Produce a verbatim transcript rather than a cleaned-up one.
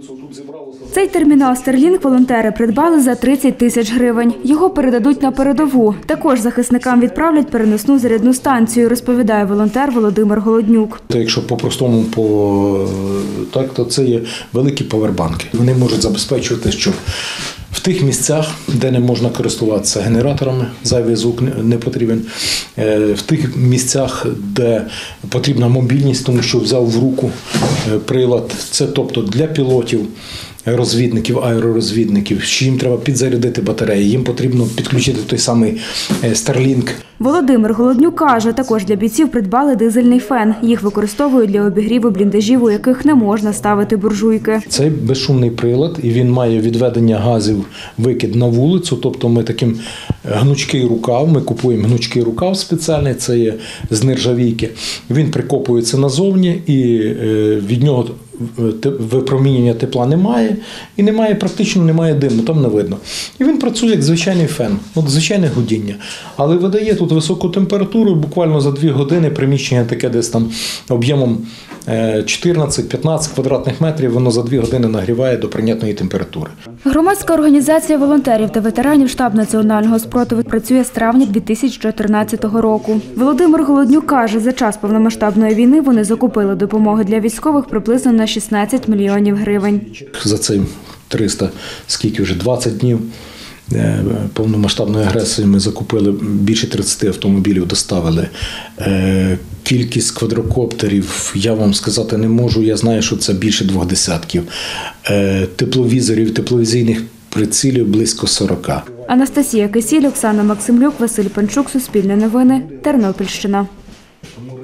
Цей термінал Starlink волонтери придбали за тридцять тисяч гривень. Його передадуть на передову. Також захисникам відправлять переносну зарядну станцію, розповідає волонтер Володимир Голоднюк. Якщо по-простому, по, так, то це є великі павербанки. Вони можуть забезпечувати, що в тих місцях, де не можна користуватися генераторами, зайвий звук не потрібен, в тих місцях, де потрібна мобільність, тому що взяв в руку прилад, це тобто для пілотів, розвідників, аеророзвідників, що їм треба підзарядити батареї, їм потрібно підключити той самий Starlink. Володимир Голоднюк каже, також для бійців придбали дизельний фен. Їх використовують для обігріву бліндажів, у яких не можна ставити буржуйки. Це безшумний прилад, і він має відведення газів, викид на вулицю, тобто ми таким гнучкий рукав, ми купуємо гнучкий рукав спеціальний, це є з нержавійки. Він прикопується назовні і від нього випромінювання тепла немає, і немає, практично немає диму, там не видно. І він працює як звичайний фен, от звичайне гудіння. Але видає тут високу температуру, буквально за дві години приміщення таке десь там об'ємом чотирнадцять-п'ятнадцять квадратних метрів, воно за дві години нагріває до прийнятної температури. Громадська організація волонтерів та ветеранів штаб національного спротиву працює з травня дві тисячі чотирнадцятого року. Володимир Голоднюк каже, за час повномасштабної війни вони закупили допомоги для військових приблизно на шістнадцять мільйонів гривень. За цим триста, скільки вже, двадцять днів повномасштабної агресії ми закупили більше тридцяти автомобілів, доставили. Кількість квадрокоптерів я вам сказати не можу, я знаю, що це більше двох десятків. Тепловізорів, тепловізійних прицілів близько сорока. Анастасія Кисіль, Оксана Максимлюк, Василь Панчук, Суспільне новини, Тернопільщина.